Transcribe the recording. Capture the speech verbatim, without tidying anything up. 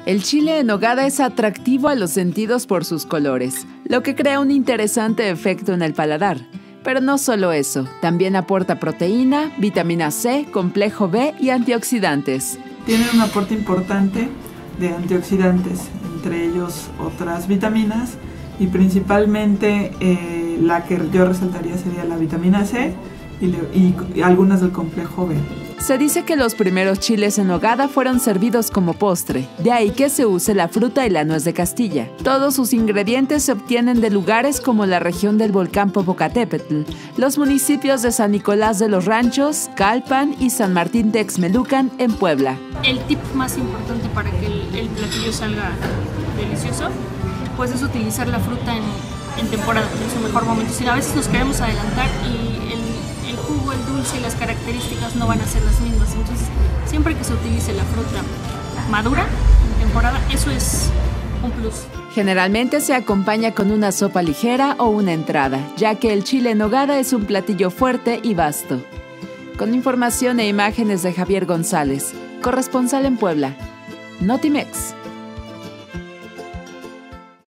El chile en nogada es atractivo a los sentidos por sus colores, lo que crea un interesante efecto en el paladar. Pero no solo eso, también aporta proteína, vitamina C, complejo B y antioxidantes. Tiene un aporte importante de antioxidantes, entre ellos otras vitaminas y principalmente eh, la que yo resaltaría sería la vitamina C y, le, y, y algunas del complejo B. Se dice que los primeros chiles en nogada fueron servidos como postre, de ahí que se use la fruta y la nuez de Castilla. Todos sus ingredientes se obtienen de lugares como la región del volcán Popocatépetl, los municipios de San Nicolás de los Ranchos, Calpan y San Martín Texmelucan en Puebla. El tip más importante para que el, el platillo salga delicioso, pues es utilizar la fruta en, en temporada, en su mejor momento. Si a veces nos queremos adelantar y el el jugo, el dulce y las características no van a ser las mismas. Entonces, siempre que se utilice la fruta madura en temporada, eso es un plus. Generalmente se acompaña con una sopa ligera o una entrada, ya que el chile en nogada es un platillo fuerte y vasto. Con información e imágenes de Javier González, corresponsal en Puebla, Notimex.